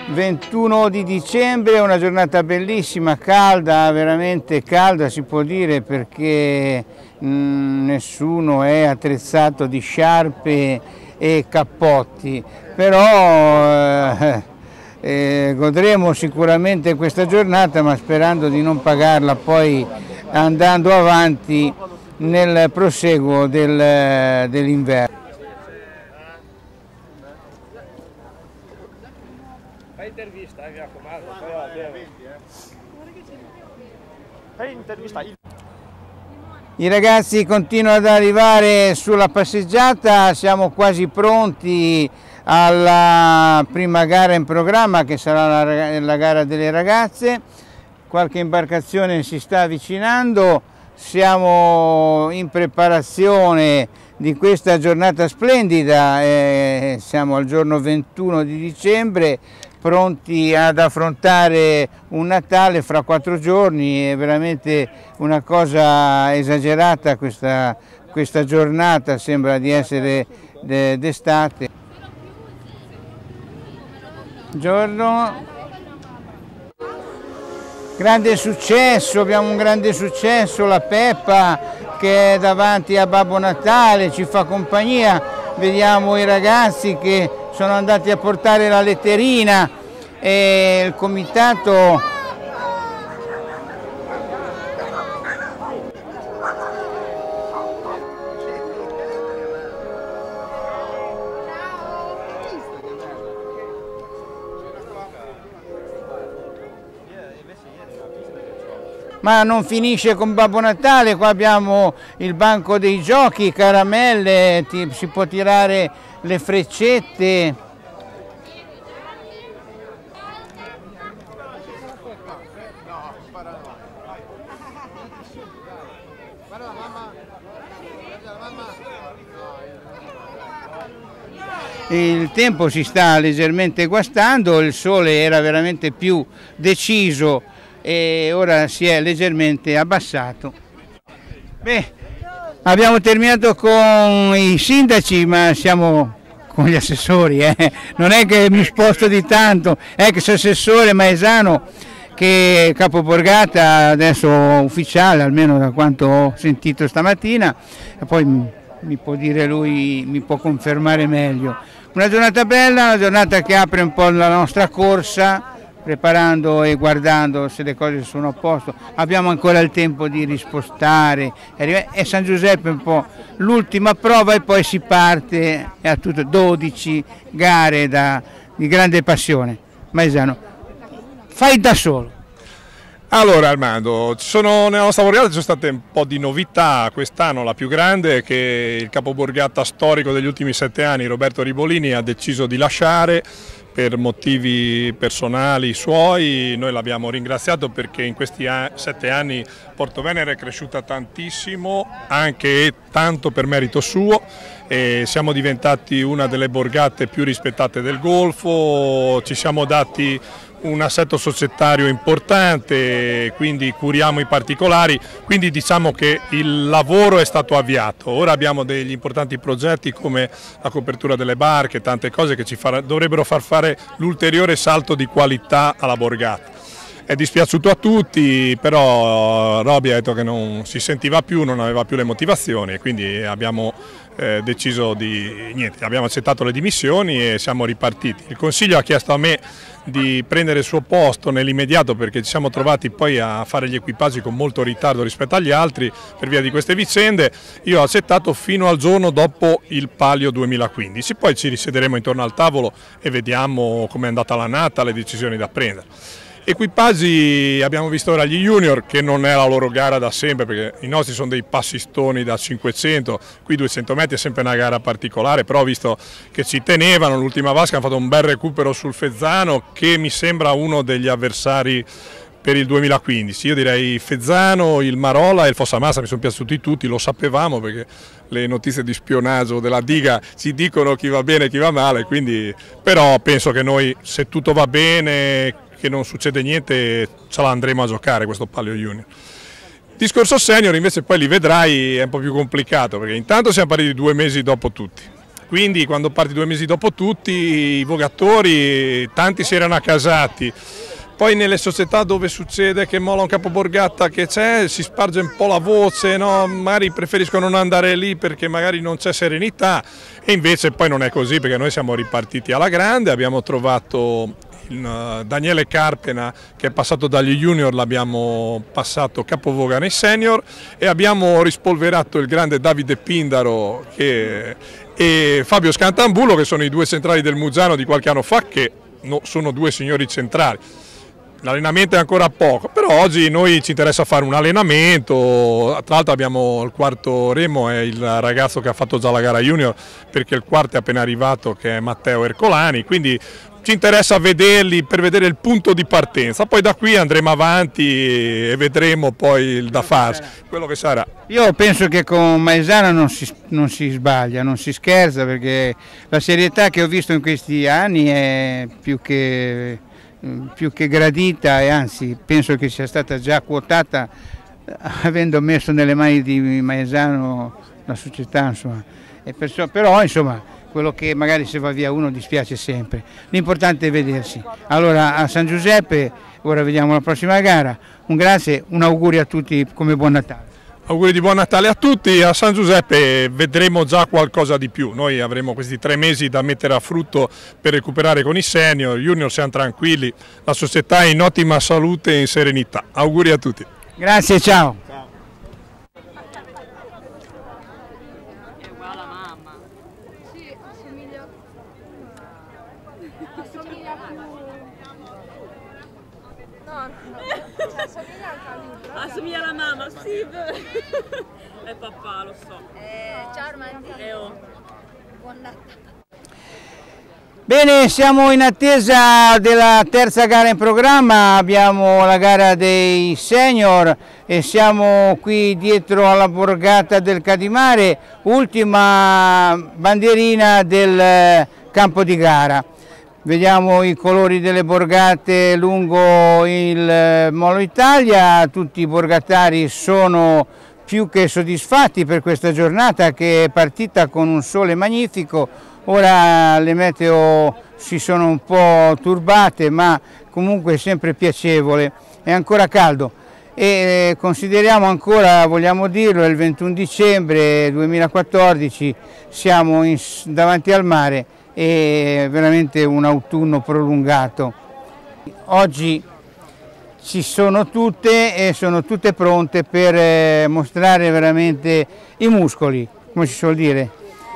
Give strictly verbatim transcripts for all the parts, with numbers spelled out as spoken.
ventuno di dicembre, una giornata bellissima, calda, veramente calda si può dire, perché mh, nessuno è attrezzato di sciarpe e cappotti, però eh, eh, godremo sicuramente questa giornata, ma sperando di non pagarla poi andando avanti nel proseguo del, dell'inverno. Fai intervista, mi raccomando. Fai intervista. I ragazzi continuano ad arrivare sulla passeggiata, siamo quasi pronti alla prima gara in programma, che sarà la, la gara delle ragazze. Qualche imbarcazione si sta avvicinando, siamo in preparazione di questa giornata splendida, eh, siamo al giorno ventuno di dicembre, pronti ad affrontare un Natale fra quattro giorni. È veramente una cosa esagerata questa, questa giornata, sembra di essere d'estate. Buongiorno. Grande successo, abbiamo un grande successo, la Peppa che è davanti a Babbo Natale, ci fa compagnia, vediamo i ragazzi che sono andati a portare la letterina e il comitato ma non finisce con Babbo Natale, qua abbiamo il banco dei giochi, caramelle, si può tirare le freccette. Il tempo si sta leggermente guastando, il sole era veramente più deciso e ora si è leggermente abbassato. Beh, abbiamo terminato con i sindaci, ma siamo con gli assessori, eh? Non è che mi sposto di tanto, ex assessore Maesano che è capoborgata adesso ufficiale, almeno da quanto ho sentito stamattina, e poi mi, mi può dire lui, mi può confermare meglio. Una giornata bella, una giornata che apre un po' la nostra corsa, preparando e guardando se le cose sono a posto. Abbiamo ancora il tempo di rispostare e San Giuseppe è un po' l'ultima prova e poi si parte a tutte dodici gare da, di grande passione. Maesano, fai da solo. Allora Armando, sono, nella nostra borgata ci sono state un po' di novità quest'anno. La più grande è che il capoborgata storico degli ultimi sette anni, Roberto Ribolini, ha deciso di lasciare per motivi personali suoi. Noi l'abbiamo ringraziato perché in questi sette anni Porto Venere è cresciuta tantissimo, anche e tanto per merito suo, e siamo diventati una delle borgate più rispettate del Golfo, ci siamo dati un assetto societario importante, quindi curiamo i particolari, quindi diciamo che il lavoro è stato avviato. Ora abbiamo degli importanti progetti come la copertura delle barche, tante cose che ci farà, dovrebbero far fare l'ulteriore salto di qualità alla borgata. È dispiaciuto a tutti, però Roby ha detto che non si sentiva più, non aveva più le motivazioni e quindi abbiamo eh, deciso di, niente, abbiamo accettato le dimissioni e siamo ripartiti. Il Consiglio ha chiesto a me di prendere il suo posto nell'immediato perché ci siamo trovati poi a fare gli equipaggi con molto ritardo rispetto agli altri per via di queste vicende. Io ho accettato fino al giorno dopo il Palio duemilaquindici, poi ci risederemo intorno al tavolo e vediamo com'è andata l'annata, le decisioni da prendere. Equipaggi abbiamo visto ora gli junior, che non è la loro gara da sempre perché i nostri sono dei passistoni da cinquecento, qui duecento metri è sempre una gara particolare, però ho visto che ci tenevano. L'ultima vasca hanno fatto un bel recupero sul Fezzano che mi sembra uno degli avversari per il duemilaquindici. Io direi Fezzano, il Marola e il Fossamassa, mi sono piaciuti tutti, lo sapevamo perché le notizie di spionaggio della diga ci dicono chi va bene e chi va male, quindi però penso che noi, se tutto va bene, che non succede niente, ce la andremo a giocare questo Palio Junior. Discorso senior invece poi li vedrai, è un po' più complicato perché intanto siamo partiti due mesi dopo tutti, quindi quando parti due mesi dopo tutti, i vogatori, tanti si erano accasati. Poi nelle società dove succede che molla un capoborgata che c'è, si sparge un po' la voce, no? Magari preferiscono non andare lì perché magari non c'è serenità, e invece poi non è così, perché noi siamo ripartiti alla grande, abbiamo trovato il Daniele Carpena che è passato dagli junior, l'abbiamo passato capovoga nei senior, e abbiamo rispolverato il grande Davide Pindaro che, e Fabio Scantambulo, che sono i due centrali del Muzzano di qualche anno fa, che no, sono due signori centrali. L'allenamento è ancora poco, però oggi noi ci interessa fare un allenamento. Tra l'altro abbiamo il quarto remo, è il ragazzo che ha fatto già la gara junior, perché il quarto è appena arrivato, che è Matteo Ercolani, quindi ci interessa vederli per vedere il punto di partenza, poi da qui andremo avanti e vedremo poi il da farsi, quello che sarà. Io penso che con Maesano non si, non si sbaglia, non si scherza, perché la serietà che ho visto in questi anni è più che... più che gradita, e anzi penso che sia stata già quotata avendo messo nelle mani di Maesano la società, insomma. E perciò, però insomma, quello che magari se va via uno dispiace sempre, l'importante è vedersi. Allora a San Giuseppe, ora vediamo la prossima gara, un grazie, un augurio a tutti, come buon Natale. Auguri di buon Natale a tutti. A San Giuseppe vedremo già qualcosa di più, noi avremo questi tre mesi da mettere a frutto per recuperare con i senior, gli junior siamo tranquilli, la società è in ottima salute e in serenità. Auguri a tutti. Grazie, ciao. Ciao. È uguale a mamma. Sì, assomiglia. Assomiglia più. No, no, cioè assomiglia anche a lui. Assomiglia alla mamma, sì. È papà, lo so. Eh, ciao Armandi. E oh. Buon Natale. Bene, siamo in attesa della terza gara in programma, abbiamo la gara dei senior e siamo qui dietro alla borgata del Cadimare, ultima bandierina del campo di gara. Vediamo i colori delle borgate lungo il Molo Italia, tutti i borgatari sono più che soddisfatti per questa giornata che è partita con un sole magnifico. Ora le meteo si sono un po' turbate, ma comunque è sempre piacevole, è ancora caldo e consideriamo ancora, vogliamo dirlo, è il ventuno dicembre duemilaquattordici, siamo in, davanti al mare, è veramente un autunno prolungato. Oggi ci sono tutte e sono tutte pronte per mostrare veramente i muscoli, come si suol dire.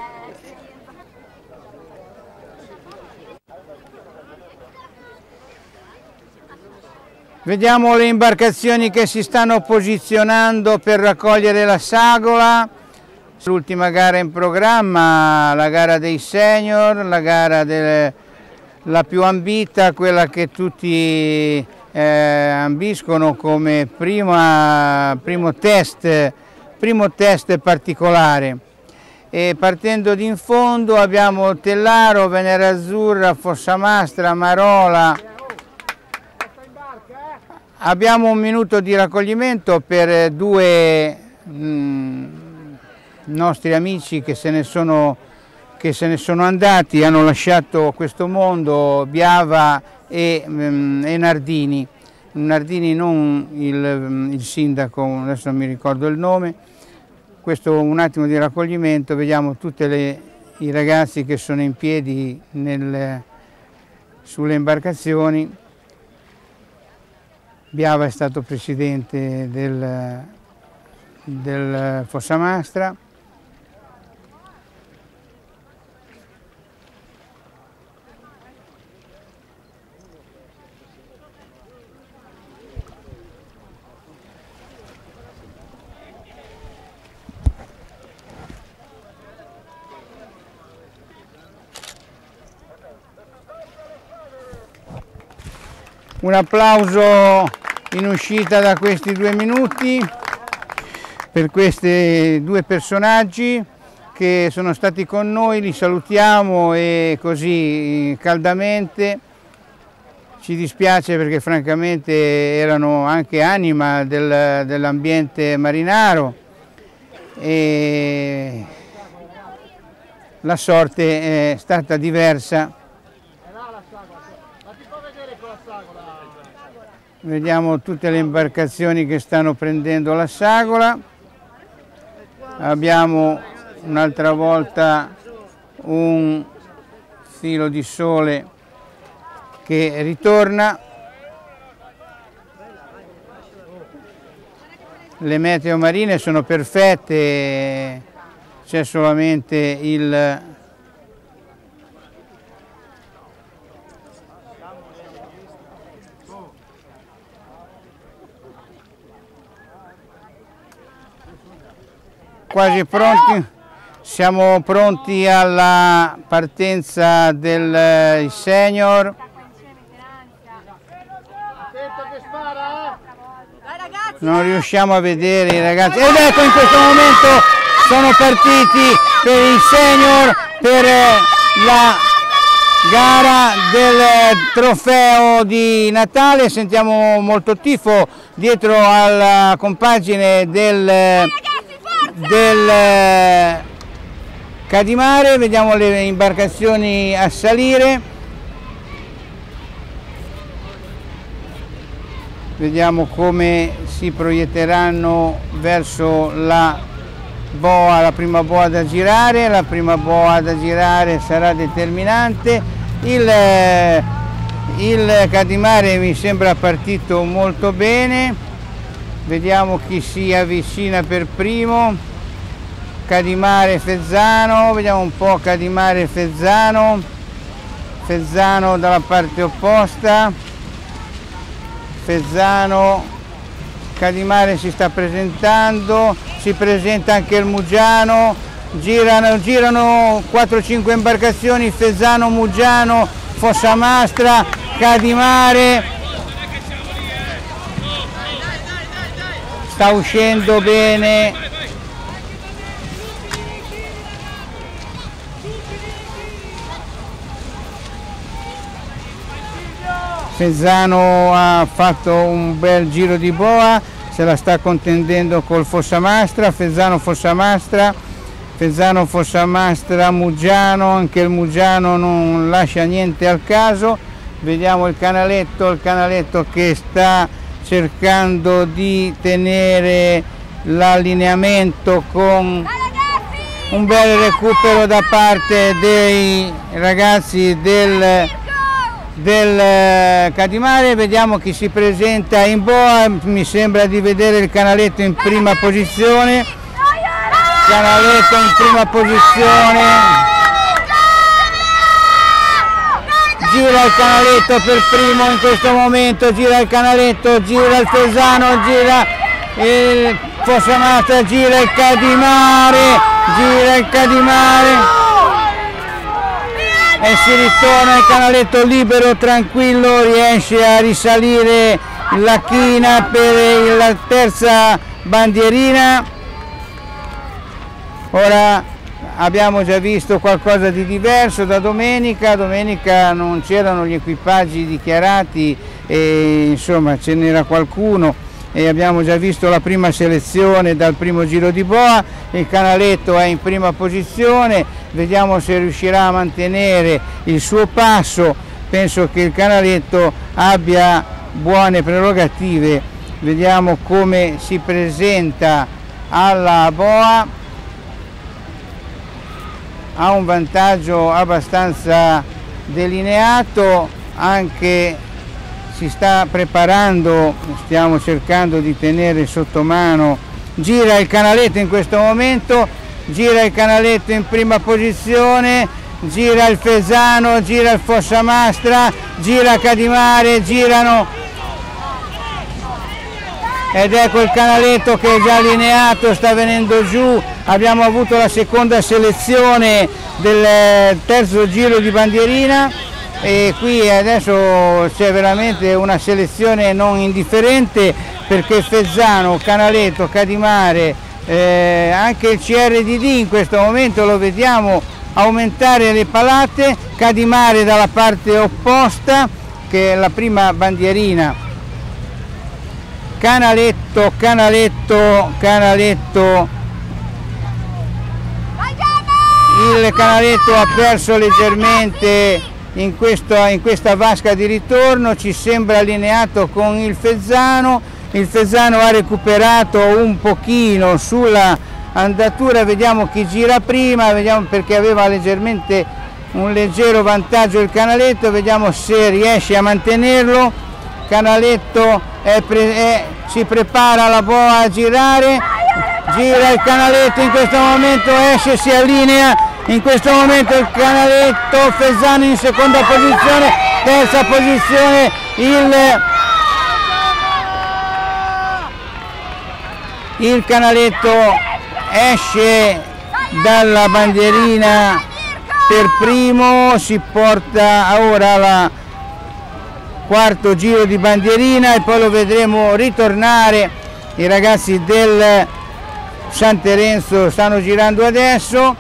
Vediamo le imbarcazioni che si stanno posizionando per raccogliere la sagola. L'ultima gara in programma, la gara dei senior, la gara del, la più ambita, quella che tutti eh, ambiscono come prima, primo, test, primo test particolare. E partendo in fondo abbiamo Tellaro, Venera Azzurra, Fossamastra, Marola. Abbiamo un minuto di raccoglimento per due mh, nostri amici che se, ne sono, che se ne sono andati, hanno lasciato questo mondo, Biava e, mh, e Nardini. Nardini non il, il sindaco, adesso non mi ricordo il nome. Questo un attimo di raccoglimento, vediamo tutti i ragazzi che sono in piedi nel, sulle imbarcazioni. Biava è stato presidente del, del Fossamastra. Un applauso in uscita da questi due minuti per questi due personaggi che sono stati con noi, li salutiamo e così caldamente. Ci dispiace perché francamente erano anche anima del, dell'ambiente marinaro e la sorte è stata diversa. Vediamo tutte le imbarcazioni che stanno prendendo la sagola. Abbiamo un'altra volta un filo di sole che ritorna. Le meteo marine sono perfette, c'è solamente il quasi pronti, siamo pronti alla partenza del senior. Non riusciamo a vedere i ragazzi, ed ecco in questo momento sono partiti per il senior, per la gara del trofeo di Natale. Sentiamo molto tifo dietro alla compagine del, del Cadimare. Vediamo le imbarcazioni a salire. Vediamo come si proietteranno verso la boa, la prima boa da girare. La prima boa da girare sarà determinante. Il, il Cadimare mi sembra partito molto bene. Vediamo chi si avvicina per primo. Cadimare Fezzano, vediamo un po' Cadimare Fezzano. Fezzano dalla parte opposta. Fezzano, Cadimare si sta presentando, si presenta anche il Muggiano, girano, girano quattro cinque imbarcazioni, Fezzano, Muggiano, Fossamastra, Cadimare, sta uscendo bene. Fezzano ha fatto un bel giro di boa, se la sta contendendo col Fossamastra, Fezzano Fossamastra, Fezzano Fossamastra Muggiano, anche il Muggiano non lascia niente al caso. Vediamo il canaletto, il canaletto che sta cercando di tenere l'allineamento con un bel recupero da parte dei ragazzi del del Cadimare. Vediamo chi si presenta in boa, mi sembra di vedere il canaletto in prima posizione, canaletto in prima posizione, gira il canaletto per primo in questo momento, gira il canaletto, gira il Fezzano, gira il Fossamastra, gira il Cadimare, gira il Cadimare. E si ritorna il canaletto libero, tranquillo, riesce a risalire la china per la terza bandierina. Ora abbiamo già visto qualcosa di diverso da domenica. Domenica non c'erano gli equipaggi dichiarati e insomma ce n'era qualcuno, e abbiamo già visto la prima selezione dal primo giro di boa. Il canaletto è in prima posizione, vediamo se riuscirà a mantenere il suo passo. Penso che il canaletto abbia buone prerogative. Vediamo come si presenta alla boa, ha un vantaggio abbastanza delineato, anche si sta preparando, stiamo cercando di tenere sotto mano. Gira il canaletto in questo momento, gira il canaletto in prima posizione, gira il Fezzano, gira il Fossamastra, gira Cadimare, girano, ed ecco il canaletto che è già allineato, sta venendo giù. Abbiamo avuto la seconda selezione del terzo giro di bandierina e qui adesso c'è veramente una selezione non indifferente, perché Fezzano, canaletto, Cadimare, eh, anche il C R D D in questo momento lo vediamo aumentare le palate. Cadimare dalla parte opposta, che è la prima bandierina. Canaletto, canaletto, canaletto, il canaletto ha perso leggermente in, questo, in questa vasca di ritorno, ci sembra allineato con il Fezzano. Il Fezzano ha recuperato un pochino sulla andatura, vediamo chi gira prima, vediamo perché aveva leggermente un leggero vantaggio il canaletto, vediamo se riesce a mantenerlo. Canaletto è pre è, si prepara la boa a girare, gira il canaletto, in questo momento esce, si allinea, in questo momento il canaletto, Fezzano in seconda posizione, terza posizione il, il canaletto esce dalla bandierina per primo, si porta ora la quarto giro di bandierina e poi lo vedremo ritornare. I ragazzi del San Terenzo stanno girando adesso.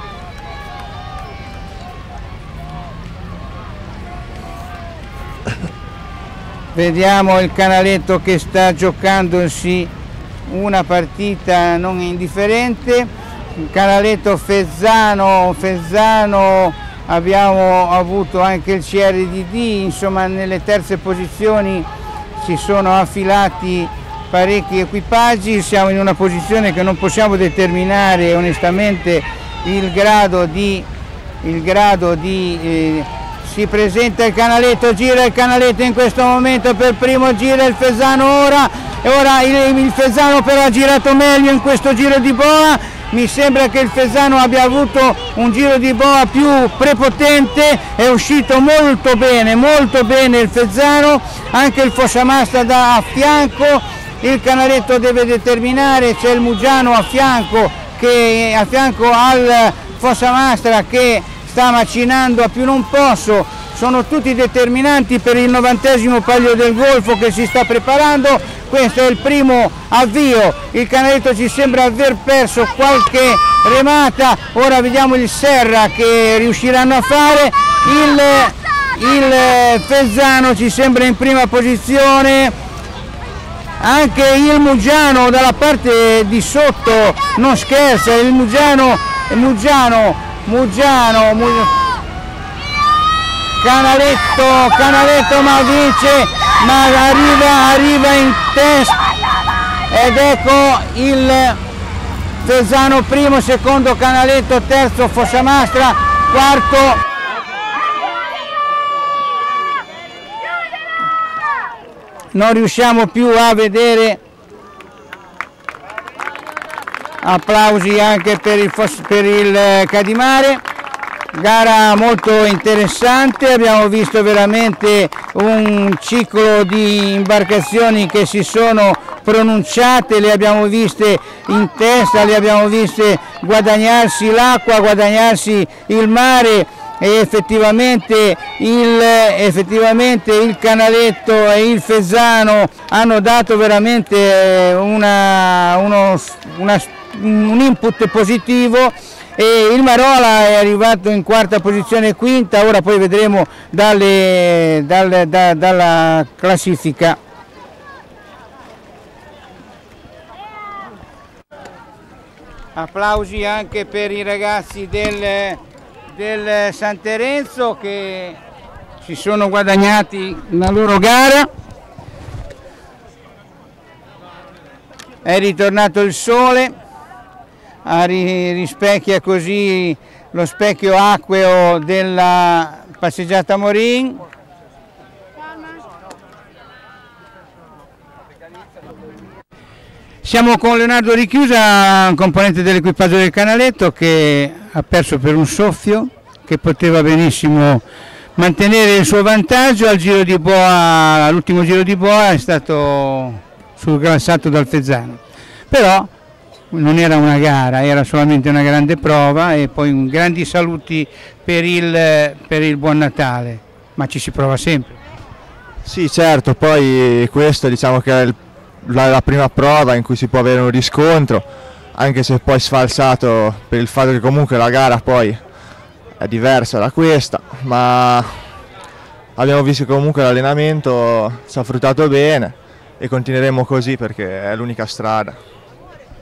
Vediamo il canaletto che sta giocandosi una partita non indifferente. Il canaletto Fezzano, Fezzano abbiamo avuto anche il C R D D, insomma nelle terze posizioni si sono affilati parecchi equipaggi, siamo in una posizione che non possiamo determinare onestamente il grado di, il grado di eh, si presenta il canaletto, gira il canaletto in questo momento per primo, gira il Fezzano ora, e ora il, il Fezzano però ha girato meglio in questo giro di boa. Mi sembra che il Fezzano abbia avuto un giro di boa più prepotente, è uscito molto bene, molto bene il Fezzano, anche il Fossamastra da a fianco, il canaletto deve determinare, c'è il Muggiano a fianco, che, a fianco al Fossamastra che sta macinando a più non posso, sono tutti determinanti per il novantesimo Palio del Golfo che si sta preparando. Questo è il primo avvio, il canaletto ci sembra aver perso qualche remata, ora vediamo il Serra che riusciranno a fare, il, il Fezzano ci sembra in prima posizione, anche il Muggiano dalla parte di sotto non scherza, il Muggiano, Muggiano, Muggiano, Muggiano Canaletto, Canaletto ma vince, ma arriva, arriva in testa ed ecco il Fezzano primo, secondo Canaletto, terzo Fossamastra, quarto non riusciamo più a vedere. Applausi anche per il, per il Cadimare. Gara molto interessante, abbiamo visto veramente un ciclo di imbarcazioni che si sono pronunciate, le abbiamo viste in testa, le abbiamo viste guadagnarsi l'acqua, guadagnarsi il mare e effettivamente il, effettivamente il Canaletto e il Fezzano hanno dato veramente una, uno, una, un input positivo. E il Marola è arrivato in quarta posizione, quinta, ora poi vedremo dalle, dalle, da, dalla classifica. Applausi anche per i ragazzi del, del San Terenzo che si sono guadagnati la loro gara. È ritornato il sole. Rispecchia così lo specchio acqueo della passeggiata Morin. Siamo con Leonardo Richiusa, componente dell'equipaggio del Canaletto, che ha perso per un soffio, che poteva benissimo mantenere il suo vantaggio. Al giro di boa, all'ultimo giro di boa è stato surclassato dal Fezzano, però non era una gara, era solamente una grande prova e poi grandi saluti per il, per il Buon Natale, ma ci si prova sempre. Sì, certo, poi questo diciamo che è il, la, la prima prova in cui si può avere un riscontro, anche se poi sfalsato per il fatto che comunque la gara poi è diversa da questa, ma abbiamo visto che comunque l'allenamento ci ha fruttato bene e continueremo così perché è l'unica strada.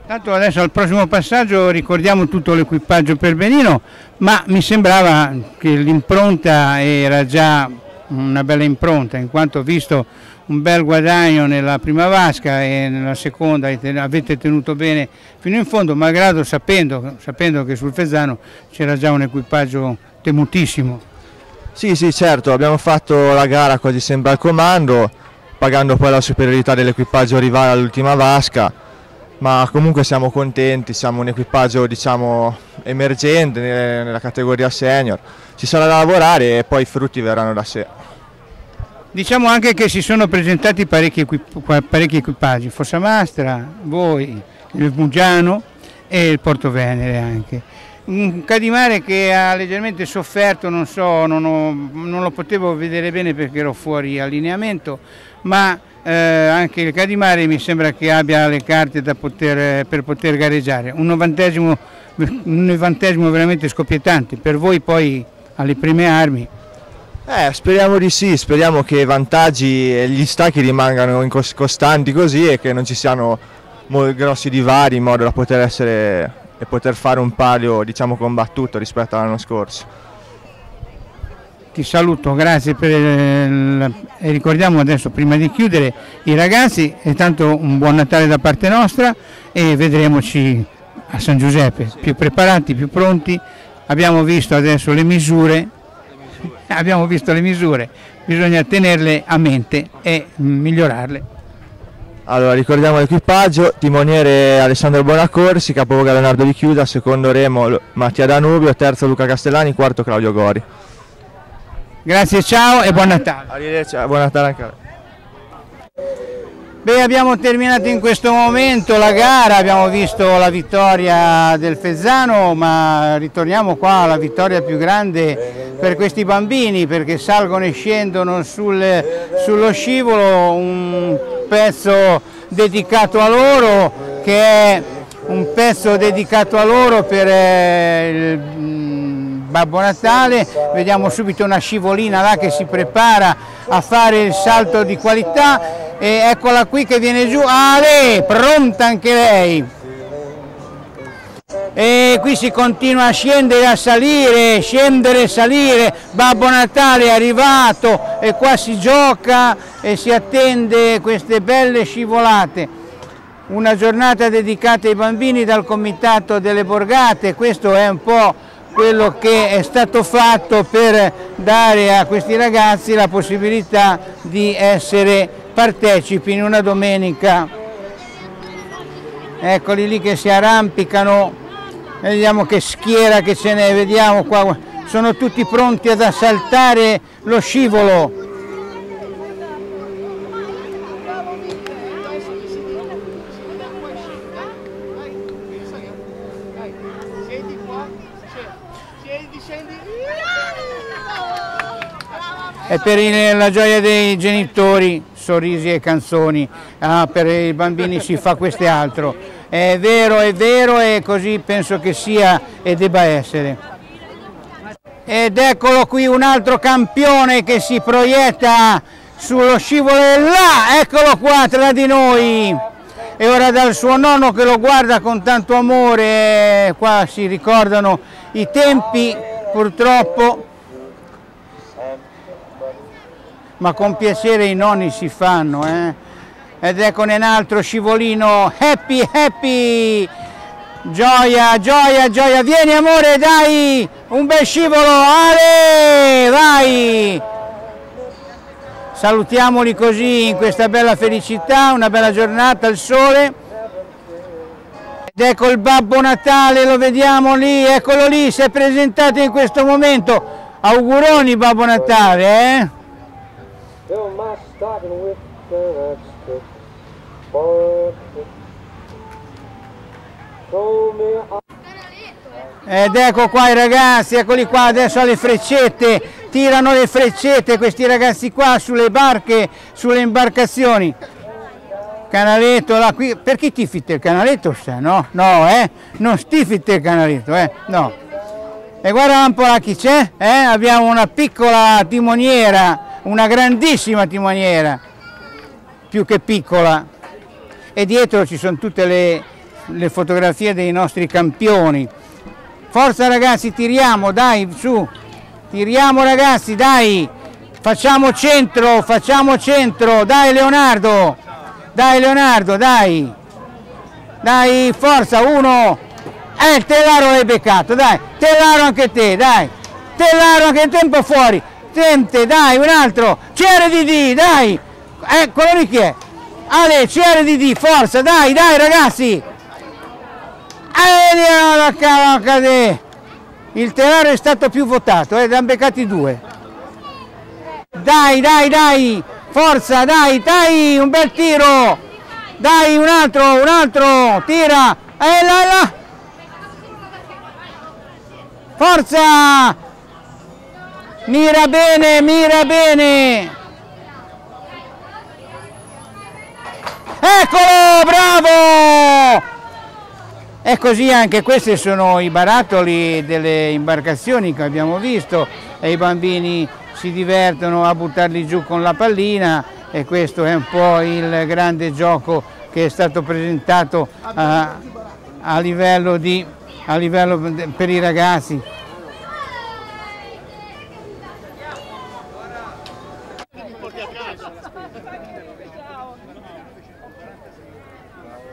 Tanto adesso al prossimo passaggio ricordiamo tutto l'equipaggio per Benino, ma mi sembrava che l'impronta era già una bella impronta, in quanto ho visto un bel guadagno nella prima vasca e nella seconda avete tenuto bene fino in fondo, malgrado sapendo, sapendo che sul Fezzano c'era già un equipaggio temutissimo. Sì, sì, certo, abbiamo fatto la gara quasi sempre al comando, pagando poi la superiorità dell'equipaggio rivale all'ultima vasca, ma comunque siamo contenti, siamo un equipaggio diciamo emergente nella categoria senior, ci sarà da lavorare e poi i frutti verranno da sé. Diciamo anche che si sono presentati parecchi, equip parecchi equipaggi, Fossa Mastra, voi, il Muggiano e il Porto Venere anche. Un Cadimare che ha leggermente sofferto, non so, non, ho, non lo potevo vedere bene perché ero fuori allineamento, ma eh, anche il Cadimare mi sembra che abbia le carte da poter, per poter gareggiare. Un novantesimo, un novantesimo veramente scoppiettante, per voi poi alle prime armi. Eh, speriamo di sì, speriamo che i vantaggi e gli stacchi rimangano costanti così e che non ci siano grossi divari in modo da poter essere e poter fare un palio diciamo combattuto rispetto all'anno scorso. Ti saluto, grazie per il... e ricordiamo adesso prima di chiudere i ragazzi e tanto un buon Natale da parte nostra e vedremo-ci a San Giuseppe, più preparati, più pronti. Abbiamo visto adesso le misure. Abbiamo visto le misure, bisogna tenerle a mente e migliorarle. Allora ricordiamo l'equipaggio: timoniere Alessandro Bonacorsi, capovoga Leonardo Di Chiuda, secondo remo Mattia Danubio, terzo Luca Castellani, quarto Claudio Gori. Grazie, ciao e buon Natale. Arrivederci, buon Natale anche a lei. Beh, abbiamo terminato in questo momento la gara, abbiamo visto la vittoria del Fezzano, ma ritorniamo qua alla vittoria più grande per questi bambini, perché salgono e scendono sul, sullo scivolo, un pezzo dedicato a loro, che è un pezzo dedicato a loro per eh, il Babbo Natale. Vediamo subito una scivolina là che si prepara a fare il salto di qualità. E eccola qui che viene giù, Ale, pronta anche lei. E qui si continua a scendere, a salire, scendere e salire. Babbo Natale è arrivato e qua si gioca e si attende queste belle scivolate. Una giornata dedicata ai bambini dal Comitato delle Borgate, questo è un po' quello che è stato fatto per dare a questi ragazzi la possibilità di essere partecipi in una domenica. Eccoli lì che si arrampicano, vediamo che schiera che ce n'è, vediamo qua, sono tutti pronti ad assaltare lo scivolo. E per la gioia dei genitori, sorrisi e canzoni, ah, per i bambini si fa questo e altro. È vero, è vero e così penso che sia e debba essere. Ed eccolo qui un altro campione che si proietta sullo scivolo là, eccolo qua tra di noi. E ora dal suo nonno che lo guarda con tanto amore, qua si ricordano i tempi purtroppo. Ma con piacere i nonni si fanno, eh? Ed ecco un altro scivolino, happy, happy, gioia, gioia, gioia, vieni amore, dai, un bel scivolo, Ale, vai! Salutiamoli così in questa bella felicità, una bella giornata al sole. Ed ecco il Babbo Natale, lo vediamo lì, eccolo lì, si è presentato in questo momento. Auguroni Babbo Natale, eh? Ed ecco qua i ragazzi, eccoli qua adesso alle freccette, tirano le freccette questi ragazzi qua sulle barche, sulle imbarcazioni. Canaletto là qui, per chi tifite il canaletto? No, no, eh? Non stifite il canaletto, eh? No. E guarda un po' là chi c'è, eh? Abbiamo una piccola timoniera, una grandissima timoniera, più che piccola, e dietro ci sono tutte le le fotografie dei nostri campioni. Forza ragazzi, tiriamo, dai, su, tiriamo ragazzi, dai, facciamo centro, facciamo centro, dai Leonardo, dai Leonardo, dai, dai, forza, uno, eh, il Tellaro l'hai beccato, dai, Tellaro anche te, dai, Tellaro anche te un po' fuori, Tente, dai, un altro, C R D D, dai, eh, quello lì chi è? Ale, C R D D, forza, dai, dai ragazzi, eh, il Tellaro è stato più votato, eh, ne hanno beccati due, dai, dai, dai, forza, dai, dai, un bel tiro, dai, un altro, un altro, tira, eh, là, là. Forza, mira bene, mira bene, eccolo, bravo! E così anche questi sono i barattoli delle imbarcazioni che abbiamo visto e i bambini si divertono a buttarli giù con la pallina e questo è un po' il grande gioco che è stato presentato a, a livello di, a livello per i ragazzi.